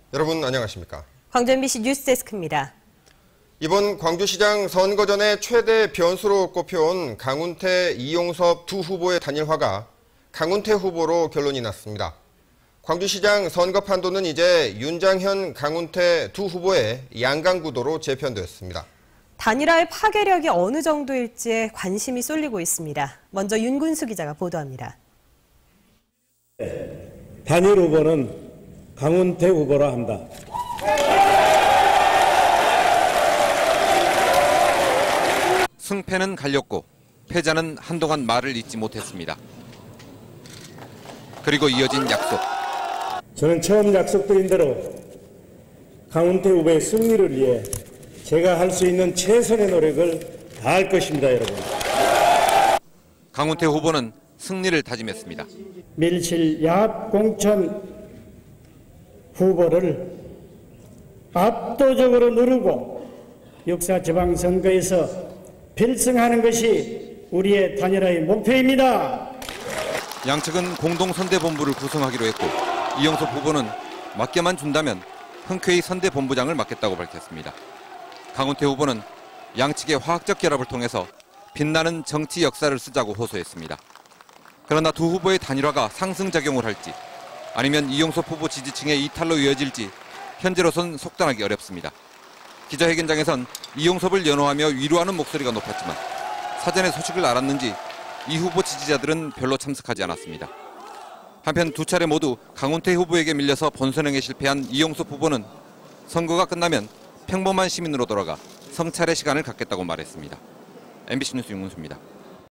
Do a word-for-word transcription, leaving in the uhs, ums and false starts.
여러분 안녕하십니까? 광주 엠비씨 뉴스데스크입니다. 이번 광주시장 선거 전에 최대 변수로 꼽혀온 강훈태, 이용섭 두 후보의 단일화가 강훈태 후보로 결론이 났습니다. 광주시장 선거 판도는 이제 윤장현, 강훈태 두 후보의 양강 구도로 재편되었습니다. 단일화의 파괴력이 어느 정도일지에 관심이 쏠리고 있습니다. 먼저 윤군수 기자가 보도합니다. 단일 후보는 강훈태 후보라 한다. 승패는 갈렸고 패자는 한동안 말을 잇지 못했습니다. 그리고 이어진 약속. 저는 처음 약속드린 대로 강훈태 후보의 승리를 위해 제가 할 수 있는 최선의 노력을 다할 것입니다, 여러분. 강훈태 후보는 승리를 다짐했습니다. 밀실 야합 공천 후보를 압도적으로 누르고 역사 지방선거에서 필승하는 것이 우리의 단일화의 목표입니다. 양측은 공동선대본부를 구성하기로 했고 이용섭 후보는 맡겨만 준다면 흔쾌히 선대본부장을 맡겠다고 밝혔습니다. 강훈태 후보는 양측의 화학적 결합을 통해서 빛나는 정치 역사를 쓰자고 호소했습니다. 그러나 두 후보의 단일화가 상승작용을 할지 아니면 이용섭 후보 지지층의 이탈로 이어질지 현재로선 속단하기 어렵습니다. 기자회견장에선 이용섭을 연호하며 위로하는 목소리가 높았지만 사전에 소식을 알았는지 이 후보 지지자들은 별로 참석하지 않았습니다. 한편 두 차례 모두 강훈태 후보에게 밀려서 본선행에 실패한 이용섭 후보는 선거가 끝나면 평범한 시민으로 돌아가 성찰의 시간을 갖겠다고 말했습니다. 엠비씨 뉴스 윤군수입니다.